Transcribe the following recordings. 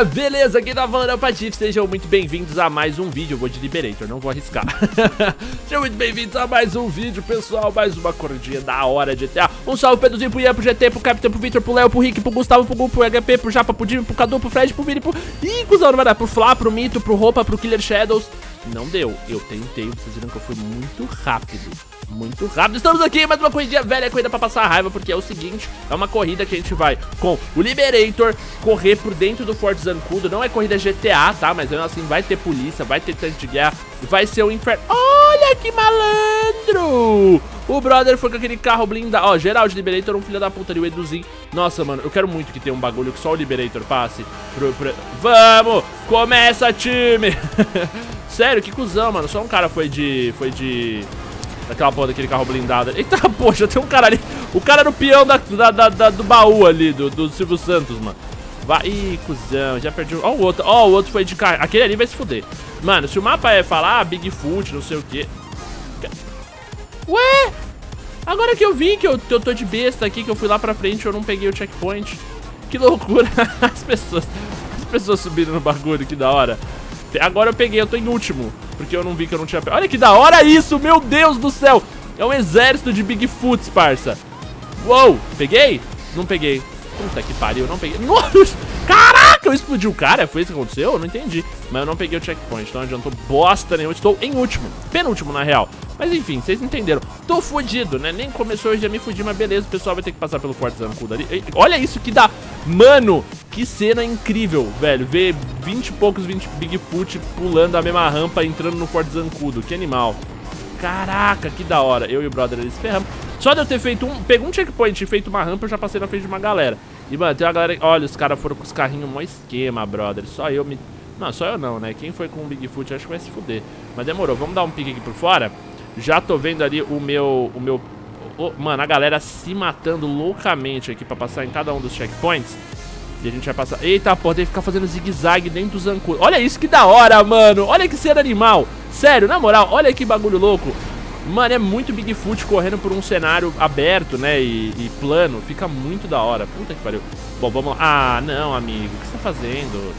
galera, beleza? Quem tá falando é o Patife, sejam muito bem-vindos a mais um vídeo. Eu vou de Liberator, não vou arriscar. Sejam muito bem-vindos a mais um vídeo, pessoal. Mais uma corridinha da hora de GTA. Um salve pro Pedrozinho, pro Ian, pro GT, pro Capitão, pro Victor, pro Léo, pro Rick, pro Gustavo, pro Gu, pro HP, pro Japa, pro Jimmy, pro Cadu, pro Fred, pro Vini, pro... Ih, cuzão, não vai dar. Pro Flá, pro Mito, pro Roupa, pro Killer Shadows. Não deu, eu tentei, vocês viram que eu fui muito rápido. Muito rápido, estamos aqui, mais uma corridinha velha, corrida pra passar raiva, porque é o seguinte, é uma corrida que a gente vai com o Liberator correr por dentro do Forte Zancudo, não é corrida GTA, tá, mas assim, vai ter polícia, vai ter tanque de guerra, vai ser um inferno. Olha que malandro! O brother foi com aquele carro blindado, ó, geral de Liberator, um filho da puta ali, o Eduzinho. Nossa, mano, eu quero muito que tenha um bagulho que só o Liberator passe Vamos! Começa, time! Sério, que cuzão, mano, só um cara foi de... Daquela porra daquele carro blindado. Eita, poxa, tem um cara ali. O cara no peão do baú ali, do Silvio Santos, mano. Vai. Ih, cuzão, já perdi. Ó o outro. Ó, o outro foi de carro. Aquele ali vai se fuder. Mano, se o mapa é falar Bigfoot, não sei o que. Ué? Agora que eu vi que eu tô de besta aqui, que eu fui lá pra frente, eu não peguei o checkpoint. Que loucura. As pessoas subiram no bagulho, que da hora. Agora eu peguei, eu tô em último, porque eu não vi que eu não tinha... Olha que da hora isso, meu Deus do céu. É um exército de Bigfoots, parça. Uou, peguei? Não peguei. Puta que pariu, eu não peguei. Nossa, caraca, eu explodi o cara, foi isso que aconteceu? Eu não entendi. Mas eu não peguei o checkpoint, então não adiantou bosta nenhuma. Estou em último, penúltimo na real. Mas enfim, vocês entenderam. Tô fudido, né? Nem começou, eu já me fudi, mas beleza. O pessoal vai ter que passar pelo Forte Zancudo ali. Olha isso que dá. Mano, que cena incrível, velho. Ver 20 e poucos Bigfoot pulando a mesma rampa, entrando no Forte Zancudo. Que animal. Caraca, que da hora. Eu e o brother, eles ferramos. Só de eu ter feito pegou um checkpoint e feito uma rampa, eu já passei na frente de uma galera. E, mano, tem uma galera... Olha, os caras foram com os carrinhos mó esquema, brother. Só eu me... Não, só eu não, né? Quem foi com o Bigfoot, acho que vai se fuder. Mas demorou. Vamos dar um pique aqui por fora. Já tô vendo ali o meu... Mano, a galera se matando loucamente aqui pra passar em cada um dos checkpoints. E a gente vai passar... Eita, porra, tem que ficar fazendo zigue-zague dentro do Zancudo. Olha isso, que da hora, mano. Olha que cena animal. Sério, na moral, olha que bagulho louco. Mano, é muito Bigfoot correndo por um cenário aberto, né, e plano. Fica muito da hora. Puta que pariu. Bom, vamos lá. Ah, não, amigo. O que você tá fazendo?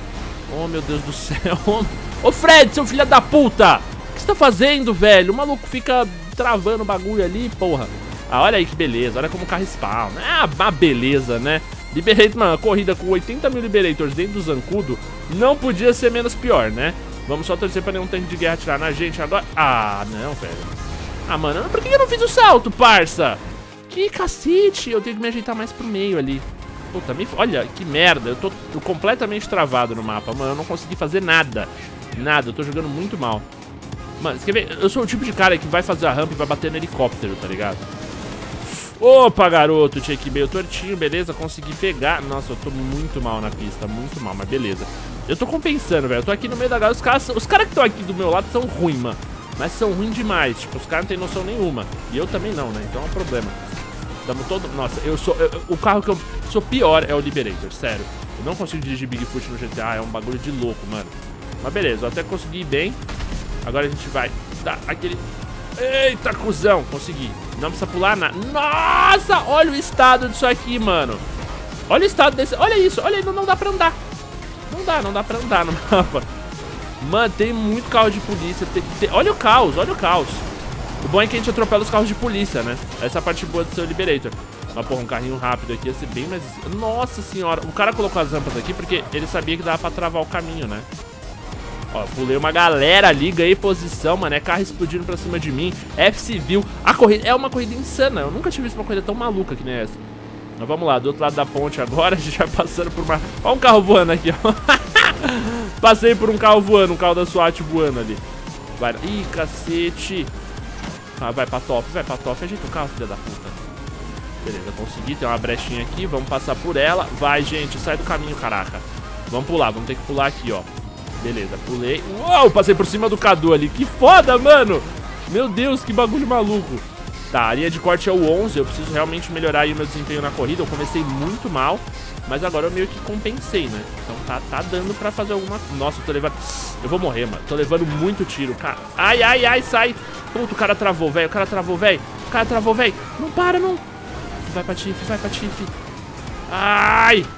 Oh, meu Deus do céu. Ô, Fred, seu filho da puta. O que você tá fazendo, velho? O maluco fica travando o bagulho ali, porra. Ah, olha aí que beleza. Olha como o carro spawna. Ah, uma beleza, né? Liberator, mano, corrida com 80 mil Liberators dentro do Zancudo não podia ser menos pior, né? Vamos só torcer pra nenhum tanque de guerra atirar na gente agora. Ah, não, velho. Ah, mano, por que eu não fiz o salto, parça? Que cacete. Eu tenho que me ajeitar mais pro meio ali. Puta, olha, que merda. Eu tô completamente travado no mapa, mano. Eu não consegui fazer nada. Nada, eu tô jogando muito mal. Mano, você quer ver? Eu sou o tipo de cara que vai fazer a rampa e vai bater no helicóptero, tá ligado? Opa, garoto, tinha que ir meio tortinho, beleza, consegui pegar. Nossa, eu tô muito mal na pista, muito mal, mas beleza. Eu tô compensando, velho, eu tô aqui no meio da galera. Os caras que estão aqui do meu lado são ruins, mano. Mas são ruins demais, tipo, os caras não tem noção nenhuma. E eu também não, né, então é um problema. Tamo todo... Nossa, o carro que eu sou pior é o Liberator, sério. Eu não consigo dirigir Bigfoot no GTA, é um bagulho de louco, mano. Mas beleza, eu até consegui ir bem. Agora a gente vai dar aquele... Eita, cuzão, consegui. Não precisa pular nada. Nossa, olha o estado disso aqui, mano. Olha o estado desse... Olha isso, olha aí, não dá pra andar. Não dá pra andar no mapa. Mano, tem muito carro de polícia. Olha o caos, olha o caos. O bom é que a gente atropela os carros de polícia, né? Essa é a parte boa do seu Liberator. Mas, porra, um carrinho rápido aqui ia ser bem mais... Nossa senhora, o cara colocou as rampas aqui porque ele sabia que dava pra travar o caminho, né? Ó, pulei uma galera ali, ganhei posição, mano. É carro explodindo pra cima de mim. F-Civil. A corrida é uma corrida insana. Eu nunca tive visto uma corrida tão maluca que nem essa. Mas vamos lá, do outro lado da ponte agora. A gente vai passando por uma... Ó um carro voando aqui, ó. Passei por um carro voando, um carro da SWAT voando ali. Vai. Ih, cacete. Ah, vai pra top, ajeita o carro, filha da puta. Beleza, consegui, tem uma brechinha aqui. Vamos passar por ela. Vai, gente, sai do caminho, caraca. Vamos pular, vamos ter que pular aqui, ó. Beleza, pulei. Uou, passei por cima do Cadu ali. Que foda, mano. Meu Deus, que bagulho maluco. Tá, a linha de corte é o 11. Eu preciso realmente melhorar aí o meu desempenho na corrida. Eu comecei muito mal, mas agora eu meio que compensei, né? Então tá dando pra fazer alguma... Nossa, eu tô levando... Eu vou morrer, mano. Tô levando muito tiro, cara. Ai, ai, ai, sai. Puta, o cara travou, velho. O cara travou, velho. Não para, não. Vai pra Tiff, vai pra Tiff. Ai.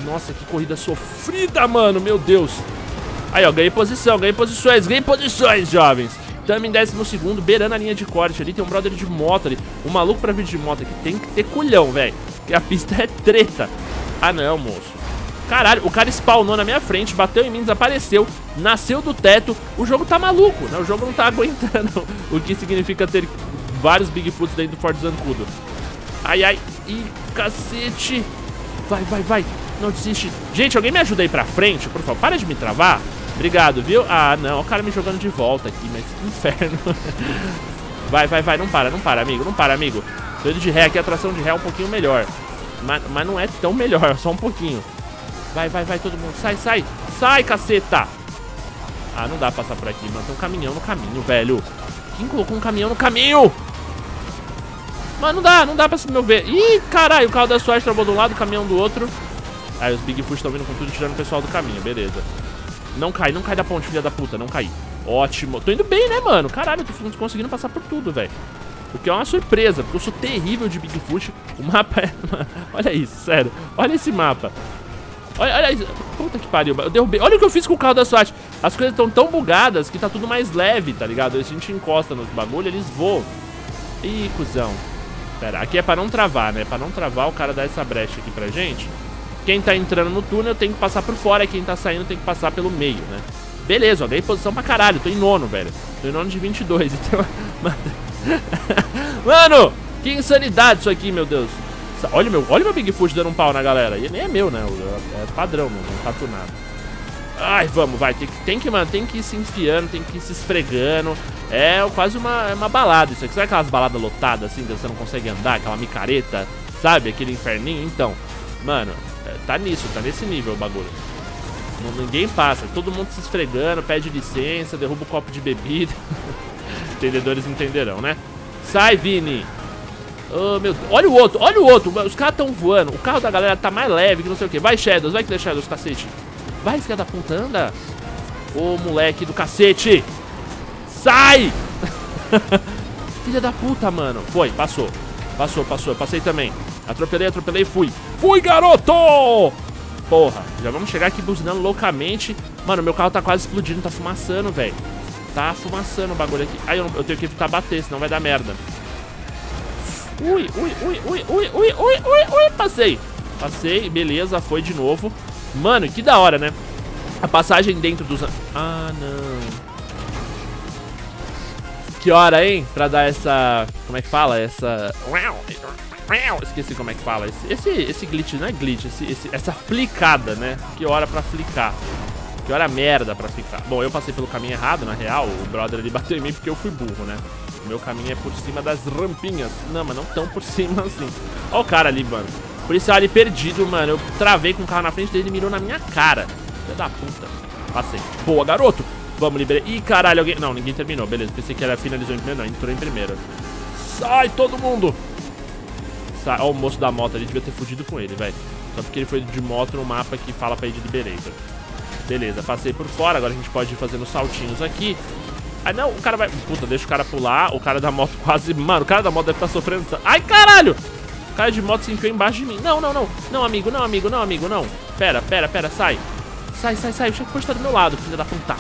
Nossa, que corrida sofrida, mano. Meu Deus. Aí, ó, ganhei posição, ganhei posições, jovens. Tamo em 12º, beirando a linha de corte ali. Tem um brother de moto ali. O maluco pra vídeo de moto aqui tem que ter culhão, velho. Porque a pista é treta. Ah, não, moço. Caralho, o cara spawnou na minha frente, bateu em mim, desapareceu, nasceu do teto. O jogo tá maluco, né? O jogo não tá aguentando. O que significa ter vários Bigfoots dentro do Forte Zancudo. Ai, ai. Ih, cacete. Vai, vai, vai. Não desiste. Gente, alguém me ajuda aí pra frente, por favor. Para de me travar. Obrigado, viu? Ah, não. O cara me jogando de volta aqui, mas que inferno. Vai, vai, vai. Não para, amigo. Não para, amigo. Doido de ré aqui, a tração de ré é um pouquinho melhor. Mas não é tão melhor, só um pouquinho. Vai, vai, vai, todo mundo. Sai, sai. Sai, caceta. Ah, não dá pra passar por aqui, mano. Tem um caminhão no caminho, velho. Quem colocou um caminhão no caminho? Mano, não dá pra se mover. Ih, caralho, o carro da SWAT travou de um lado, o caminhão do outro. Aí os Bigfoot estão vindo com tudo, tirando o pessoal do caminho, beleza. Não cai da ponte, filha da puta, não cai. Ótimo. Tô indo bem, né, mano? Caralho, eu tô conseguindo passar por tudo, velho. O que é uma surpresa, porque eu sou terrível de Bigfoot. O mapa é... Olha isso, sério. Olha esse mapa. Olha isso. Puta que pariu. Eu derrubei. Olha o que eu fiz com o carro da SWAT. As coisas estão tão bugadas que tá tudo mais leve, tá ligado? Se a gente encosta nos bagulho, eles voam. Ih, cuzão. Pera, aqui é pra não travar, né? Pra não travar, o cara dá essa brecha aqui pra gente. Quem tá entrando no túnel tem que passar por fora. Quem tá saindo tem que passar pelo meio, né? Beleza, ó, ganhei posição pra caralho. Tô em nono, velho. Tô em nono de 22. Então... Mano, que insanidade isso aqui, meu Deus. Olha o meu Bigfoot dando um pau na galera. E nem é meu, né? É padrão, mano. Não tá tunado. Ai, vamos, vai. Tem que ir se enfiando, tem que ir se esfregando. É quase uma balada isso aqui. Sabe aquelas baladas lotadas, assim, que você não consegue andar? Aquela micareta, sabe? Aquele inferninho. Então, mano, tá nesse nível o bagulho. Ninguém passa. Todo mundo se esfregando, pede licença, derruba o copo de bebida. Entendedores entenderão, né? Sai, Vini. Oh, meu Deus. Olha o outro. Os caras tão voando. O carro da galera tá mais leve que não sei o que. Vai, Shadows. Vai que deixa Shadows, cacete. Vai, filha da puta, anda. Ô, moleque do cacete. Sai. Filha da puta, mano. Foi, passou. Eu passei também. Atropelei e fui. Fui, garoto. Porra, já vamos chegar aqui buzinando loucamente. Mano, meu carro tá quase explodindo. Tá fumaçando, velho. Tá fumaçando o bagulho aqui. Aí eu tenho que evitar bater, senão vai dar merda. Ui. Passei, beleza, foi de novo. Mano, que da hora, né? A passagem dentro dos... Ah, não. Que hora, hein? Pra dar essa... Como é que fala? Essa... Esqueci como é que fala. Esse glitch, não é glitch. Essa flicada, né? Que hora pra flicar. Que hora merda pra ficar. Bom, eu passei pelo caminho errado, na real. O brother ali bateu em mim porque eu fui burro, né? O meu caminho é por cima das rampinhas. Não, mas não tão por cima assim. Ó o cara ali, mano. Policial ali perdido, mano. Eu travei com o carro na frente dele e mirou na minha cara. Filha da puta. Passei. Boa, garoto. Vamos, liberar. Ih, caralho, alguém... Não, ninguém terminou. Beleza, pensei que ela finalizou em primeiro. Não, entrou em primeiro. Sai, todo mundo. Sai. Ó o moço da moto ali. Devia ter fugido com ele, velho. Só porque ele foi de moto no mapa que fala pra ir de Liberator. Beleza, passei por fora. Agora a gente pode ir fazendo saltinhos aqui. Ah, não, o cara vai... Puta, deixa o cara pular. O cara da moto quase... Mano, o cara da moto deve estar sofrendo... Ai, caralho! O cara de moto se enfiou embaixo de mim. Não. Não, amigo, não. Pera, sai. Sai. O checkpoint tá do meu lado, filha da puta.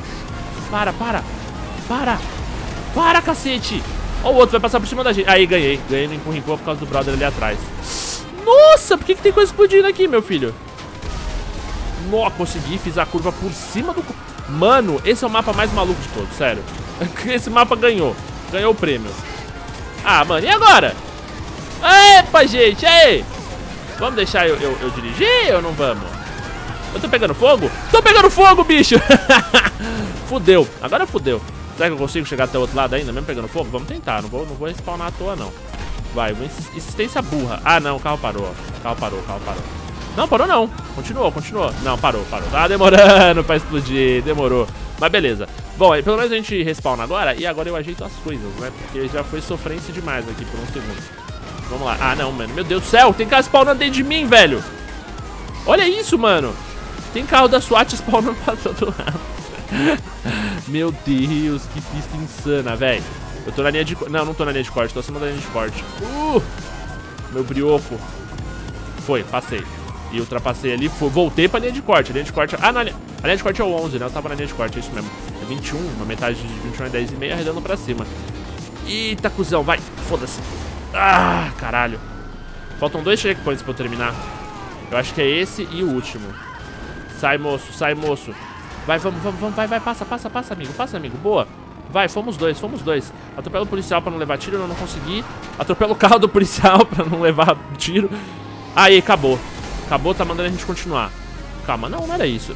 Para, cacete. Ó, o outro vai passar por cima da gente. Aí, ganhei no empurra por causa do brother ali atrás. Nossa, por que tem coisa explodindo aqui, meu filho? Nossa, consegui, fiz a curva por cima do... Mano, esse é o mapa mais maluco de todos, sério. Esse mapa ganhou o prêmio. Ah, mano, e agora? Epa, gente, aí. Vamos deixar eu dirigir ou não vamos? Eu tô pegando fogo? Tô pegando fogo, bicho. Fudeu, agora fudeu. Será que eu consigo chegar até o outro lado ainda, mesmo pegando fogo? Vamos tentar, não vou respawnar à toa, não. Vai, insistência burra. Ah, não, o carro parou, ó. O carro parou. Não, parou não. Continuou. Não, parou. Tá demorando pra explodir, demorou. Mas beleza. Bom, aí pelo menos a gente respawna agora. E agora eu ajeito as coisas, né? Porque já foi sofrência demais aqui por um segundo. Vamos lá. Ah, não, mano. Meu Deus do céu, tem carro spawnando dentro de mim, velho. Olha isso, mano. Tem carro da SWAT spawnando pra todo lado. Meu Deus, que pista insana, velho. Eu tô na linha de... Não tô na linha de corte, tô acima da linha de corte. Meu brioco. Foi, passei. E ultrapassei ali, voltei pra linha de corte. A linha de corte... Ah, não, a linha de corte é o 11, né? Eu tava na linha de corte, é isso mesmo. É 21, uma metade de 21 é 10,5, arredando pra cima. Eita, cuzão, vai. Foda-se. Ah, caralho. Faltam 2 checkpoints pra eu terminar. Eu acho que é esse e o último. Sai, moço, sai, moço. Vai, vamos, vai, passa, amigo, boa. Vai, fomos dois. Atropela o policial pra não levar tiro, eu não consegui. Atropela o carro do policial pra não levar tiro. Aí, acabou. Acabou, tá mandando a gente continuar. Calma, não era isso.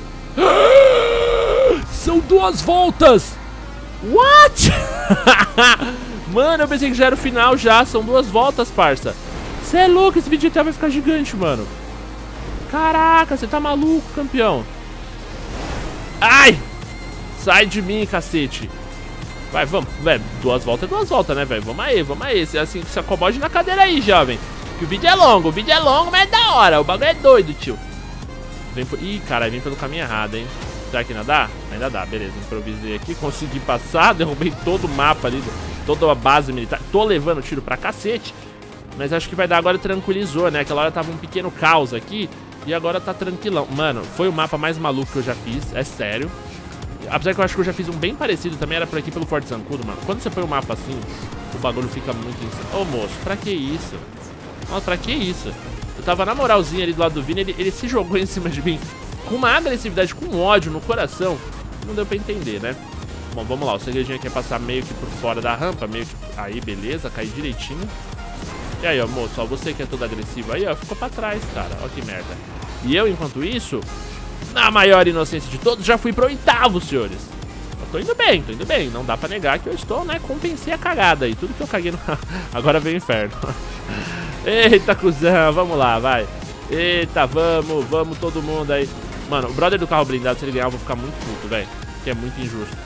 São 2 voltas. What? Mano, eu pensei que já era o final já. São 2 voltas, parça. Você é louco, esse vídeo até vai ficar gigante, mano. Caraca, você tá maluco, campeão. Ai! Sai de mim, cacete. Vai, vamos, velho. 2 voltas é 2 voltas, né, velho? Vamos aí. Você assim, se acomode na cadeira aí, jovem. Que o vídeo é longo, mas é da hora. O bagulho é doido, tio. Ih, cara, vem pelo caminho errado, hein? Será que ainda dá? Ainda dá, beleza. Improvisei aqui, consegui passar. Derrubei todo o mapa ali, toda a base militar. Tô levando tiro pra cacete. Mas acho que vai dar agora, tranquilizou, né? Aquela hora tava um pequeno caos aqui. E agora tá tranquilão. Mano, foi o mapa mais maluco que eu já fiz, é sério. Apesar que eu acho que eu já fiz um bem parecido, também era por aqui pelo Forte Zancudo, mano. Quando você põe o mapa assim, o bagulho fica muito insano. Ô, moço, pra que isso? Nossa, pra que isso? Eu tava na moralzinha ali do lado do Vini, ele se jogou em cima de mim com uma agressividade, com ódio no coração. Não deu pra entender, né? Bom, vamos lá, o segredinho aqui é passar meio que por fora da rampa, meio que... Aí, beleza, caí direitinho. E aí, ó, moço, ó, você que é todo agressivo aí, ó, ficou pra trás, cara. Ó que merda. E eu, enquanto isso, na maior inocência de todos, já fui pro 8º, senhores. Eu tô indo bem. Não dá pra negar que eu estou, né, compensei a cagada aí. Tudo que eu caguei no... Agora vem o inferno. Eita, cuzão, vamos lá, vai. Eita, vamos todo mundo aí. Mano, o brother do carro blindado, se ele ganhar, eu vou ficar muito puto, velho. Que é muito injusto.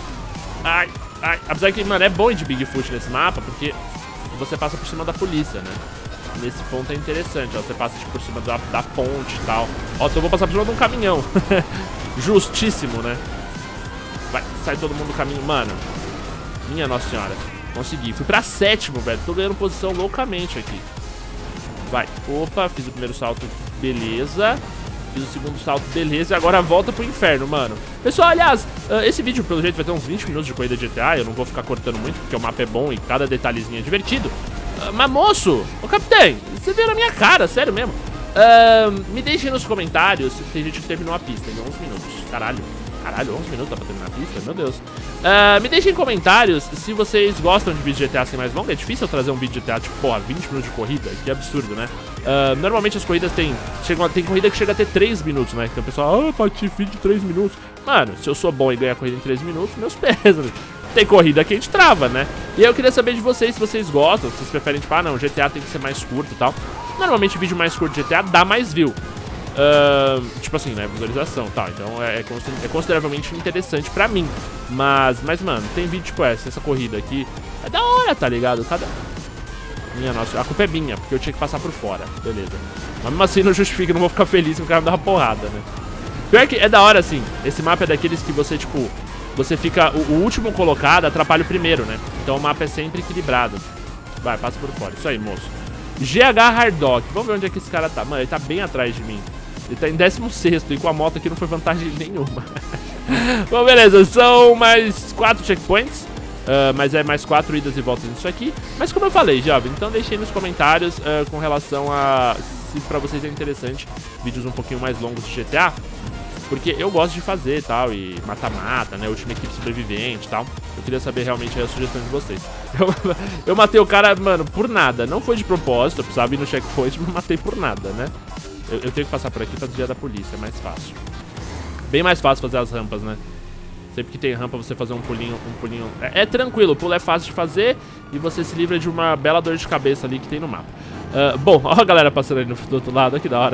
Ai. Apesar que, mano, é bom ir de Bigfoot nesse mapa, porque você passa por cima da polícia, né? Nesse ponto é interessante, ó. Você passa tipo, por cima da ponte e tal. Ó, então eu vou passar por cima de um caminhão. Justíssimo, né? Vai, sai todo mundo do caminho. Mano, minha nossa senhora. Consegui, fui pra 7º, velho. Tô ganhando posição loucamente aqui. Vai, opa, fiz o primeiro salto, beleza. Fiz o segundo salto, beleza. E agora volta pro inferno, mano. Pessoal, aliás, esse vídeo pelo jeito vai ter uns 20 minutos de corrida de GTA. Eu não vou ficar cortando muito, porque o mapa é bom e cada detalhezinho é divertido. Mas moço, ô capitão, você veio na minha cara, sério mesmo. Me deixem nos comentários se tem gente que terminou a pista em 11 minutos. Caralho, 11 minutos dá pra terminar a pista? Meu Deus. Me deixem em comentários se vocês gostam de vídeos de GTA assim mais longo. É difícil eu trazer um vídeo de GTA tipo, porra, 20 minutos de corrida. Que absurdo, né? Normalmente as corridas tem corrida que chega a ter 3 minutos, né? Então o pessoal, Patife de 3 minutos. Mano, se eu sou bom e ganhar a corrida em 3 minutos, meus pesos. Tem corrida que a gente trava, né? E eu queria saber de vocês se vocês gostam, se vocês preferem, tipo, não, GTA tem que ser mais curto e tal. Normalmente vídeo mais curto de GTA dá mais view. Tipo assim, né, visualização e tal. Então é consideravelmente interessante pra mim. Mas, mano, tem vídeo tipo essa corrida aqui. É da hora, tá ligado? Minha nossa, a culpa é minha, porque eu tinha que passar por fora. Beleza. Mas mesmo assim não justifica, não vou ficar feliz se o cara me dar uma porrada, né? Pior que é da hora, assim. Esse mapa é daqueles que você, tipo... Você fica... O último colocado atrapalha o primeiro, né? Então o mapa é sempre equilibrado. Vai, passa por fora. Isso aí, moço. GH Harddock. Vamos ver onde é que esse cara tá. Mano, ele tá bem atrás de mim. Ele tá em 16º e com a moto aqui não foi vantagem nenhuma. Bom, beleza. São mais 4 checkpoints. Mas é mais 4 idas e voltas nisso aqui. Mas como eu falei, jovem, então deixei nos comentários com relação a... Se pra vocês é interessante vídeos um pouquinho mais longos de GTA. Porque eu gosto de fazer e tal, e mata-mata, né, última equipe sobrevivente e tal. Eu queria saber realmente a sugestão de vocês. Eu matei o cara, mano, por nada. Não foi de propósito, eu precisava ir no checkpoint, mas matei por nada, né. Eu tenho que passar por aqui pra desviar da polícia, é mais fácil. Bem mais fácil fazer as rampas, né. Sempre que tem rampa, você fazer um pulinho... É tranquilo, o pulo é fácil de fazer e você se livra de uma bela dor de cabeça ali que tem no mapa. Bom, ó a galera passando ali do outro lado, olha que da hora.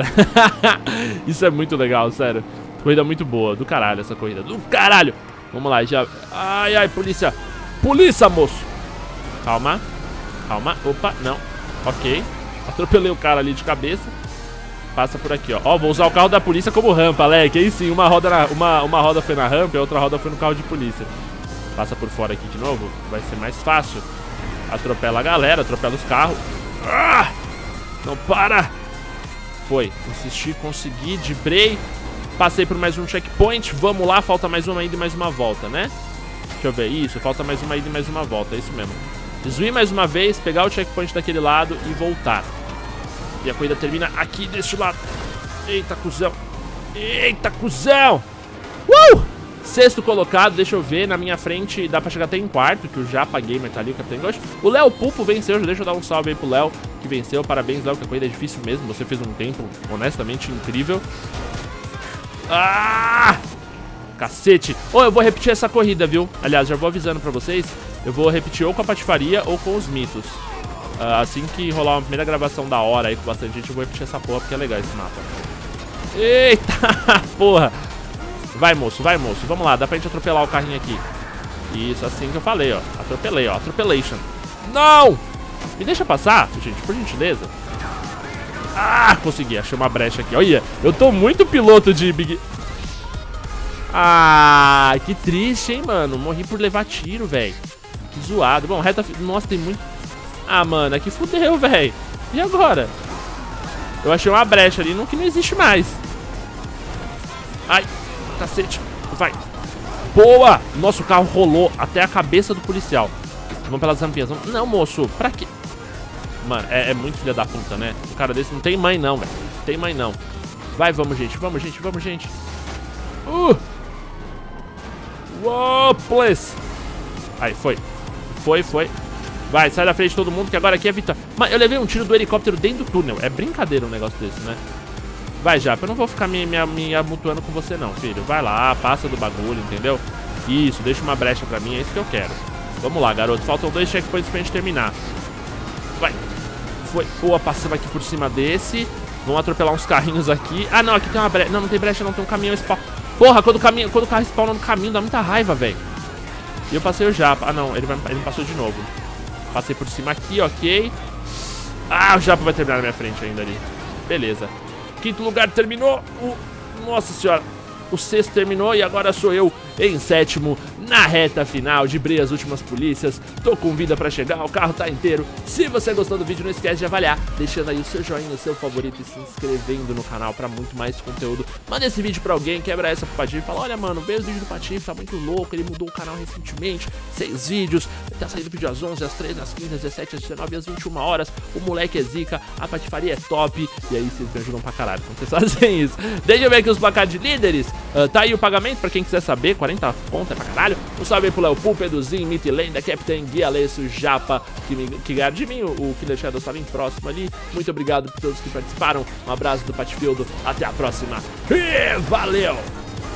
Isso é muito legal, sério. Corrida muito boa, do caralho essa corrida, do caralho. Vamos lá, já... Ai, polícia. Polícia, moço. Calma, opa, não. Ok, atropelei o cara ali de cabeça. Passa por aqui, ó. Ó, vou usar o carro da polícia como rampa, Alec. Aí sim, uma roda foi na rampa e a outra roda foi no carro de polícia. Passa por fora aqui de novo, vai ser mais fácil. Atropela a galera, atropela os carros. Não para. Foi, insisti, consegui, dibrei. Passei por mais um checkpoint. Vamos lá, falta mais uma ida e mais uma volta, né? Deixa eu ver, isso, falta mais uma ida e mais uma volta, é isso mesmo. Desvir mais uma vez, pegar o checkpoint daquele lado e voltar. E a corrida termina aqui deste lado. Eita, cuzão. Eita, cuzão. Sexto colocado, deixa eu ver, na minha frente dá pra chegar até em quarto, que eu já paguei, mas tá ali o Capitão Ghost. O Léo Pulpo venceu, deixa eu dar um salve aí pro Léo, que venceu. Parabéns, Léo, que a corrida é difícil mesmo, você fez um tempo honestamente incrível. Ah! Cacete. Eu vou repetir essa corrida, viu? Aliás, já vou avisando pra vocês, eu vou repetir ou com a patifaria ou com os mitos. Assim que rolar uma primeira gravação da hora aí com bastante gente, eu vou repetir essa porra, porque é legal esse mapa. Eita, porra. Vai, moço, vamos lá, dá pra gente atropelar o carrinho aqui. Isso, assim que eu falei, ó. Atropelei, ó, atropelation. Não! Me deixa passar, gente, por gentileza. Ah, consegui, achei uma brecha aqui. Olha, eu tô muito piloto de Big... Ah, que triste, hein, mano. Morri por levar tiro, velho. Que zoado. Bom, reta... Nossa, tem muito... Ah, mano, aqui fudeu, velho. E agora? Eu achei uma brecha ali, que não existe mais. Ai, cacete. Vai. Boa! Nosso carro rolou até a cabeça do policial. Vamos pelas rampinhas. Não, moço, pra quê? Mano, é muito filha da puta, né? Um cara desse não tem mãe não, velho. Tem mãe não. Vai, vamos, gente. Vamos, gente. Vamos, gente. Uou, please. Aí, foi. Foi. Vai, sai da frente de todo mundo, que agora aqui é vitória. Mas eu levei um tiro do helicóptero dentro do túnel. É brincadeira um negócio desse, né? Vai, Japa, eu não vou ficar me amutuando com você não, filho. Vai lá, passa do bagulho, entendeu? Isso, deixa uma brecha pra mim, é isso que eu quero. Vamos lá, garoto. Faltam 2 checkpoints pra gente terminar. Vai. Foi. Boa, passamos aqui por cima desse. Vamos atropelar uns carrinhos aqui. Ah, não, aqui tem uma brecha. Não, não tem brecha não, tem um caminhão spawn. Porra, quando o carro spawna no caminho, dá muita raiva, velho. E eu passei o Japa. Ah, não, ele passou de novo. Passei por cima aqui, ok. Ah, o Japa vai terminar na minha frente ainda ali. Beleza. Quinto lugar terminou. Nossa senhora. O sexto terminou e agora sou eu em sétimo, na reta final. Dibrei as últimas polícias. Tô com vida pra chegar, o carro tá inteiro. Se você gostou do vídeo, não esquece de avaliar, deixando aí o seu joinha, o seu favorito e se inscrevendo no canal pra muito mais conteúdo. Manda esse vídeo pra alguém, quebra essa pro Patife e fala: olha, mano, vê o vídeo do Patife, tá muito louco. Ele mudou o canal recentemente, 6 vídeos. Tá saindo vídeo às 11, às 13, às 15, às 17, às 19 e às 21 horas. O moleque é zica, a patifaria é top. E aí vocês me ajudam pra caralho quando vocês fazem isso. Deixa eu ver aqui os placares de líderes. Tá aí o pagamento pra quem quiser saber, 40 conto é pra caralho. Um salve aí pro Léo Pulpo, Eduzinho, Mitilenda, Captain Guia, Alesso, Japa, que ganharam de mim. O Killer Shadow estava em próximo ali. Muito obrigado por todos que participaram. Um abraço do Patifildo, até a próxima e valeu!